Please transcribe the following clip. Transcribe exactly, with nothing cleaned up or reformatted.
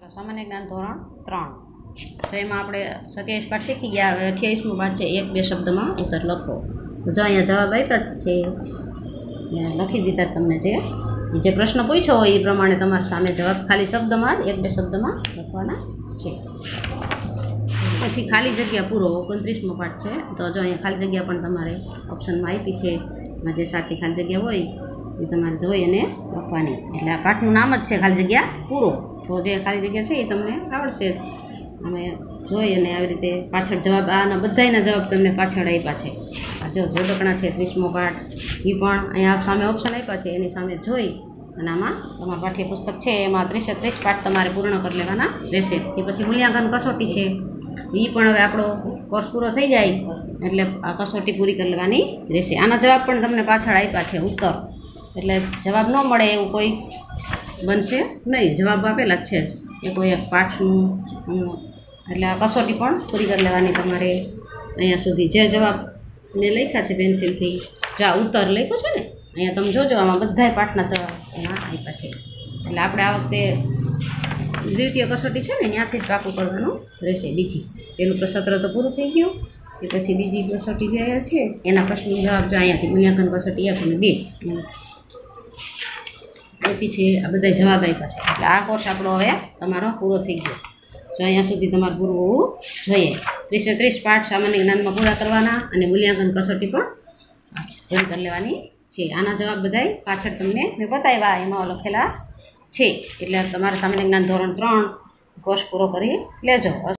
सामान्य ज्ञान धोरण त्रण तो एम आप सत्यावीस पाठ शीखी गया। हवे अठावीसमो पाठ है एक बे शब्द में उत्तर लखो। तो जो अँ जवाब आप्या छे लखी दीधा तमने जे जे प्रश्न पूछो हो ए प्रमाणे तमारे सामे जवाब खाली शब्द में एक बे शब्द में लखवाना छे। पछी खाली जग्या पूरो ओगणत्रीसमो पाठ है। तो जो अँ खाली जग्या पण तमारे ऑप्शन में आपी है। एमां जे साची खाली जग्या होय ए तमारे जोई अने लखवानी। एटले आ पाठनुं नाम ज छे खाली जग्या पूरो। तो जे खाली जग्या है ये तमने आवड़शे ज। अमे जोई अने आवी रीते पाछळ जवाब आना बधायना जवाब तमने पाछळ आप्या छे। आ जो जोडकणा छे त्रीसमो पाठ ए पण अहींया सामे ऑप्शन आप्या छे एनी सामे जोई अने आमां तमारुं पाठ्यपुस्तक छे एमां त्रीसे त्रीस पाठ तमारे पूर्ण करी लेवाना रहेशे। ए पछी मूल्यांकन कसोटी छे ए पण हवे आपणो कोर्स पूरो थई जाय एटले आ कसोटी पूरी करी लेवानी रहेशे। आना जवाब पण तमने पाछळ आप्या छे उत्तर एटले जवाब न मळे एवुं कोई बनशे नहीं। जवाब आपेला ज छे ए कोई एक पाठनुं एटले आ कसोटी पण पूरी करी लेवानी तमारे। अहींया सुधी जे जवाब ने लख्या छे पेन्सिलथी जो आ उत्तर लख्यो छे ने अहींया तमे जोजो आमां बधाय पाठना जवाब एमां आप्या छे। एटले आपणे आ वखते द्वितीय कसोटी छे ने ત્યાંથી જ પાકું કરવાનું રહેશે। બીજી પેલું સત્ર તો પૂરું થઈ ગયું તે પછી બીજી कसोटी જે છે એના પ્રશ્નનો જવાબ જો અહીંયાથી મૂલ્યાંકન कसोटी આપણને બે આપી છે। આ બધા જવાબ આપ્યા છે એટલે આ કોર્સ આપણો હવે તમારો પૂરો થઈ ગયો। જો અહીંયા સુધી તમારે પૂરું હોવું જોઈએ। ત્રીસે ત્રીસ પાઠ સામાન્ય જ્ઞાનમાં પૂરા કરવાના અને મૂલ્યાંકન कसोटी પણ પૂરી કરી લેવાની છે। આના જવાબ બધાય પાછળ તમને મેં બતાવ્યા એમાં લખેલા છે। એટલે તમારે સામાન્ય જ્ઞાન ધોરણ ત્રણ કોર્સ પૂરો કરી લેજો।